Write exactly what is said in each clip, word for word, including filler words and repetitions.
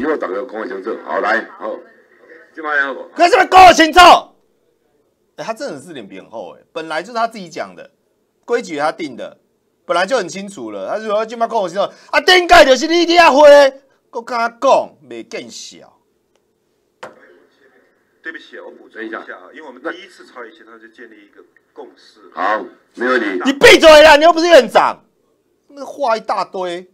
后大家讲清楚。好，来，好，这摆好不？ 可是要讲清楚。哎、欸，他真的是脸皮很厚哎、欸，本来就是他自己讲的，规矩他定的，本来就很清楚了。他说今摆讲清楚，啊，顶届就是你伫遐会，我敢讲，袂见笑。 对不起，我补充一下啊，因为我们第一次朝野协商就建立一个共识。 好，没问题。 你闭嘴啦！你又不是院长，那话一大堆。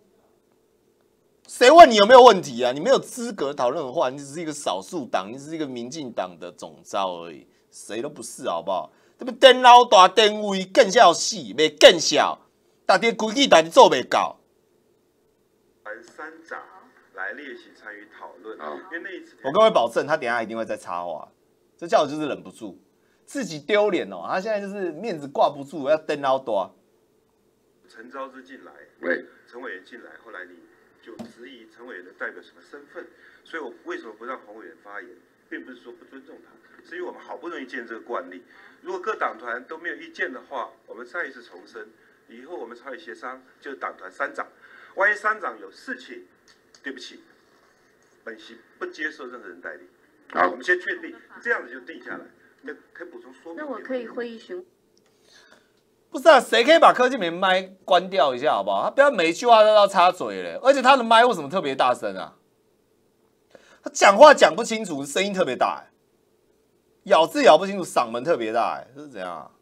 谁问你有没有问题啊？你没有资格讨论的话，你只是一个少数党，你只是一个民进党的总召而已，谁都不是，好不好？这不颠老大颠位更笑死，袂更笑，大家规矩大家做袂到。 三长来列席参与讨论，因为那一次我各位保证，他等一下一定会再插话，这叫我就是忍不住，自己丢脸哦。他现在就是面子挂不住，要颠老大。 陈昭之进来， 对， 陈委员进来，后来你就质疑陈委员的代表什么身份，所以我为什么不让黄委员发言，并不是说不尊重他，是因为我们好不容易建这个惯例，如果各党团都没有意见的话，我们再一次重申，以后我们朝野协商就是党团三长，万一三长有事情，对不起，本席不接受任何人代理。 好， 我们先确定，这样子就定下来。那可以补充说明。 那我可以会议询。 不是啊，谁可以把柯建铭麦关掉一下，好不好？他不要每一句话都要插嘴嘞，而且他的麦为什么特别大声啊？他讲话讲不清楚，声音特别大、欸，咬字咬不清楚，嗓门特别大、欸，这是怎样啊？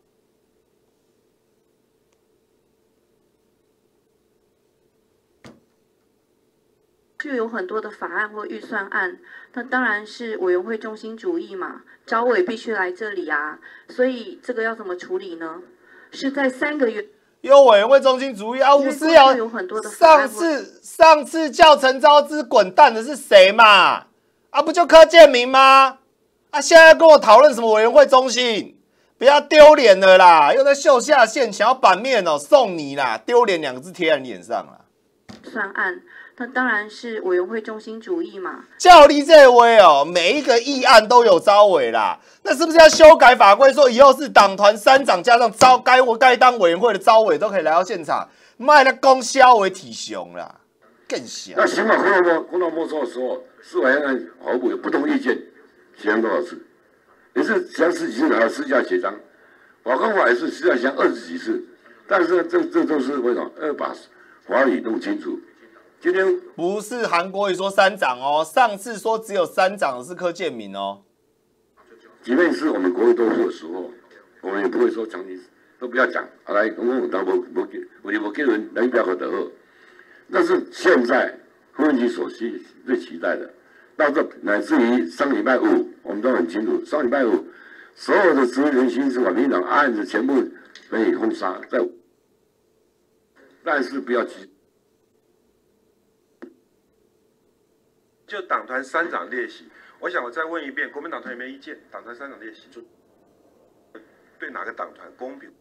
就有很多的法案或预算案，那当然是委员会中心主义嘛，召委必须来这里啊，所以这个要怎么处理呢？是在三个月。 有委员会中心主义啊，吴思瑶上次上次叫陈昭之滚蛋的是谁嘛？啊，不就柯建铭吗？啊，现在跟我讨论什么委员会中心？不要丢脸了啦！又在秀下限，想要版面哦，送你啦！丢脸两个字贴在你脸上啦。 算案。那当然是委员会中心主义嘛。 照你这位哦，每一个议案都有召委啦，那是不是要修改法规，说以后是党团三长加上召该我该当委员会的召委都可以来到现场，卖了供销为体雄啦，更小。 那刑法公道没公道没收的时候，司法院跟法务部有不同意见，协商多少次？也是协商十几次，然后私下协商，法官法也是私下协商二十几次，但是这这都是为什么？要把法理弄清楚。今天不是韩国瑜说三长哦，上次说只有三长的是柯建铭哦。 即便是我们国会多数的时候，我们也不会说强行都不要讲，啊来，我们当不不给，我就不给人人表可得后。但是现在柯文哲所期最期待的，到这乃至于上礼拜五，我们都很清楚，上礼拜五所有的职员薪资、民进党案子全部被封杀，在，但是不要急。 就党团三长列席，我想我再问一遍，国民党团有没有意见？党团三长列席，就对哪个党团公平？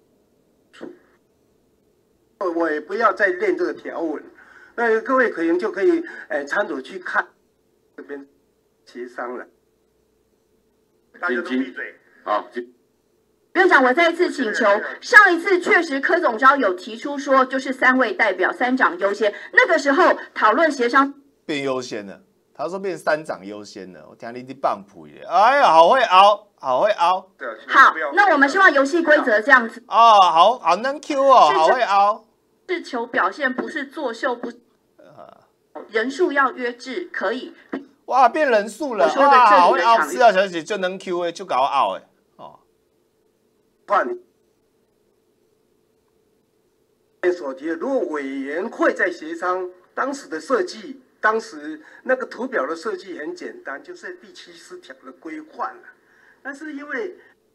我也不要再练这个条文，那各位可能就可以呃参酌去看这边协商了。 大家都闭嘴。 好。 院长，我再一次请求，上一次确实柯总召有提出说，就是三位代表三长优先，那个时候讨论协商。变优先了，他说变三长优先了，我听你的棒谱耶！哎呀，好会熬，好会熬。 好，那我们希望游戏规则这样子。 哦，好好能 Q 哦，好会熬。 是求表现，不是作秀，不。人数要约制，可以。 哇，变人数了，哇，好会熬，四号小姐就能 Q 哎，就搞熬哎，哦。 换。所提的，如果委员会在协商当时的设计。当时那个图表的设计很简单，就是第七十条的规范了。但是因为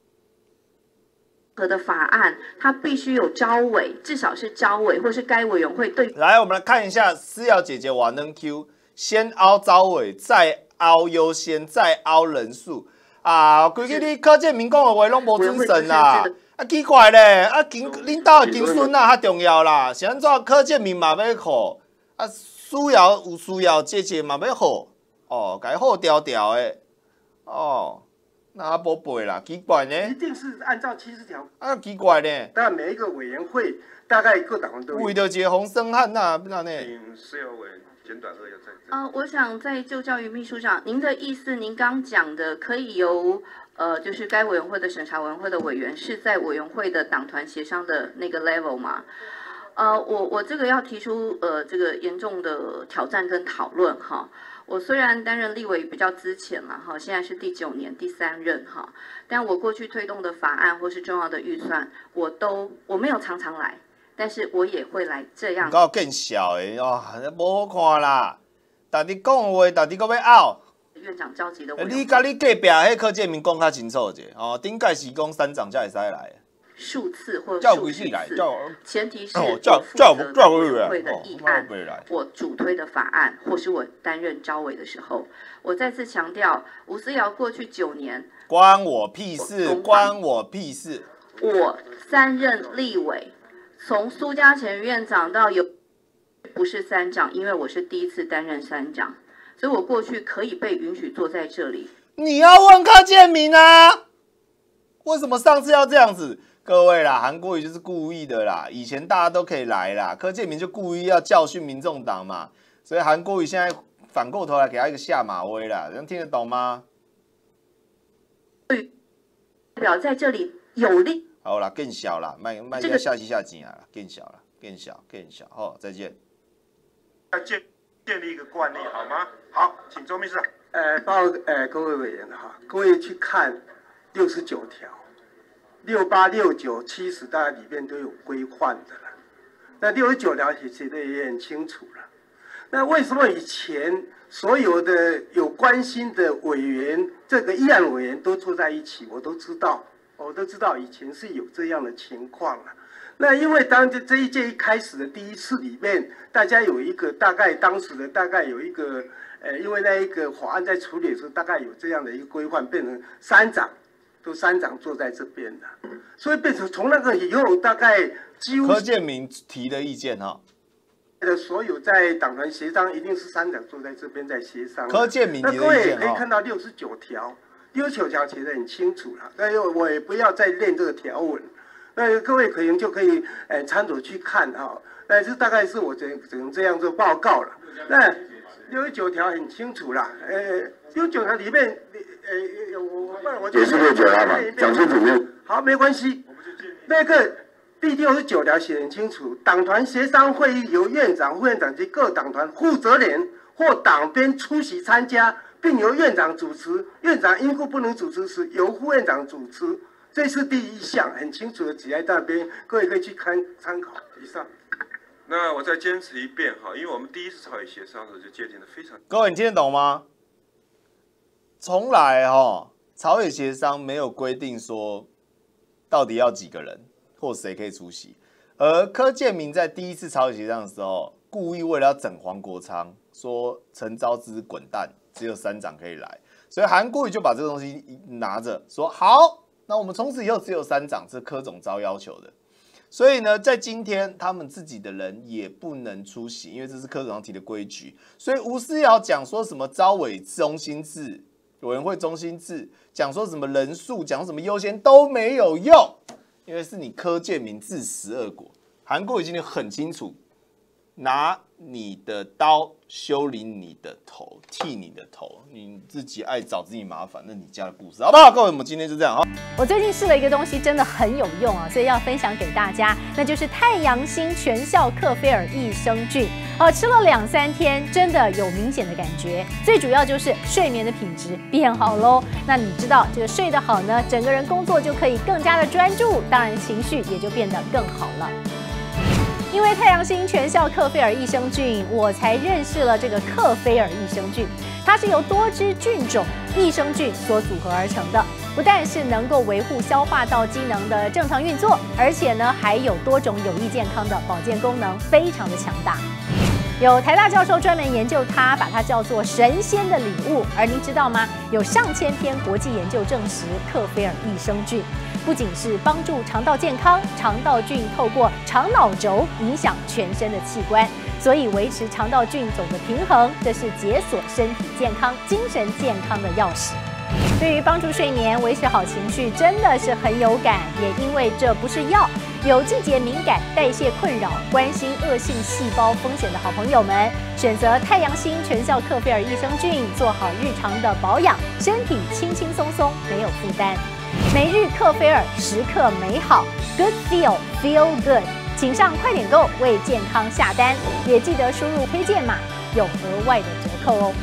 和的法案，它必须有召委，至少是召委或是该委员会对。 来，我们来看一下思瑶姐姐瓦能 Q， 先凹召委，再凹优先，再凹人数啊！规矩你柯建铭讲的话拢无准绳啦，啊奇怪咧，啊经领导的经孙啊较重要啦，是安怎柯建铭嘛要靠啊？需要有需要，这这嘛要好哦，该好调调的哦，那无背啦，奇怪呢？ 一定是按照七十条。 啊，奇怪呢？ 但每一个委员会大概各党都为着一个洪生汉呐，那呢？ 请施友委员结简短扼要再。 呃，我想再就教育秘书长，您的意思，您刚讲的可以由呃，就是该委员会的审查委员会的委员是在委员会的党团协商的那个 level 吗？呃，我我这个要提出呃这个严重的挑战跟讨论哈。我虽然担任立委比较资浅了哈，现在是第九年第三任哈，但我过去推动的法案或是重要的预算，我都我没有常常来，但是我也会来这样。 够更小诶，哇，无好看啦！逐日讲的话，逐日搁要拗。 院长召集的， 你甲你隔壁迄柯建铭讲较清楚者，哦，顶届是讲三长才会使来。 数次或数数十次，前提是哦， 我负责委员会的议案， 哦、 我主推的法案，或是我担任召委的时候，我再次强调，吴思瑶过去九年关我屁事，关我屁事。 我三任立委，从苏嘉全院长到有不是三长，因为我是第一次担任三长，所以我过去可以被允许坐在这里。 你要问柯建铭啊？为什么上次要这样子？各位啦，韩国瑜就是故意的啦，以前大家都可以来啦，柯建铭就故意要教训民众党嘛，所以韩国瑜现在反过头来给他一个下马威啦，能听得懂吗？ 代表在这里有利。 好啦，更小啦，卖卖要下期下钱啊，更小啦，更小更小，好，再见。 要建建立一个惯例好吗？好，请周秘书长。 呃，报呃各位委员哈，各位去看六十九条。六八、六九、七十，大家里面都有规范的了。那六十九条写的也很清楚了。那为什么以前所有的有关心的委员，这个议案委员都坐在一起？我都知道，我都知道以前是有这样的情况了。那因为当这这一届一开始的第一次里面，大家有一个大概当时的大概有一个，呃，因为那一个法案在处理的时候，大概有这样的一个规范，变成三长。都三长坐在这边的，所以变成从那个以后，大概几乎柯建铭提的意见哈， 的所有在党团协商，一定是三长坐在这边在协商。 柯建铭提的意见， 那各位也可以看到六十九条，六十九条写得很清楚了。那我也不要再练这个条文，那各位可能就可以呃参照去看哈。那这大概是我只只能这样做报告了。那六十九条很清楚啦，呃，六十九条里面，呃，我我我也是六十九条嘛，讲清楚没有？ 好，没关系。那个第六十九条写得很清楚，党团协商会议由院长、副院长及各党团负责人或党编出席参加，并由院长主持。院长因故不能主持时，由副院长主持。这是第一项，很清楚的写在那边，各位可以去看参考。以上。 那我再坚持一遍哈，因为我们第一次朝野协商的时候就界定的非常。 各位，你听得懂吗？从来哈朝野协商没有规定说到底要几个人或谁可以出席，而柯建铭在第一次朝野协商的时候，故意为了要整黄国昌，说陈昭之滚蛋，只有三长可以来，所以韩国瑜就把这个东西拿着说好，那我们从此以后只有三长，这是柯总召要求的。所以呢，在今天他们自己的人也不能出席，因为这是柯总提的规矩。所以吴思瑶讲说什么召委中心制、委员会中心制，讲说什么人数、讲什么优先都没有用，因为是你柯建铭自食恶果。韩国瑜今天很清楚，拿你的刀修理你的头，剃你的头，你自己爱找自己麻烦，那你家的故事，好不好？各位，我们今天就这样哈。 我最近试了一个东西，真的很有用啊，所以要分享给大家，那就是太阳星全效克菲尔益生菌。哦，吃了两三天，真的有明显的感觉。最主要就是睡眠的品质变好喽。那你知道这个睡得好呢，整个人工作就可以更加的专注，当然情绪也就变得更好了。因为太阳星全效克菲尔益生菌，我才认识了这个克菲尔益生菌。它是由多支菌种益生菌所组合而成的，不但是能够维护消化道机能的正常运作，而且呢还有多种有益健康的保健功能，非常的强大。有台大教授专门研究它，把它叫做神仙的礼物。而您知道吗？有上千篇国际研究证实，克菲尔益生菌不仅是帮助肠道健康，肠道菌透过肠脑轴影响全身的器官，所以维持肠道菌种的平衡，这是解锁身体健康、精神健康的钥匙。对于帮助睡眠、维持好情绪，真的是很有感。也因为这不是药， 有季节敏感、代谢困扰、关心恶性细胞风险的好朋友们，选择太阳星全效克菲尔益生菌，做好日常的保养，身体轻轻松松，没有负担。每日克菲尔，时刻美好 ，Good Feel Feel Good， 请上快点购为健康下单，也记得输入推荐码，有额外的折扣哦。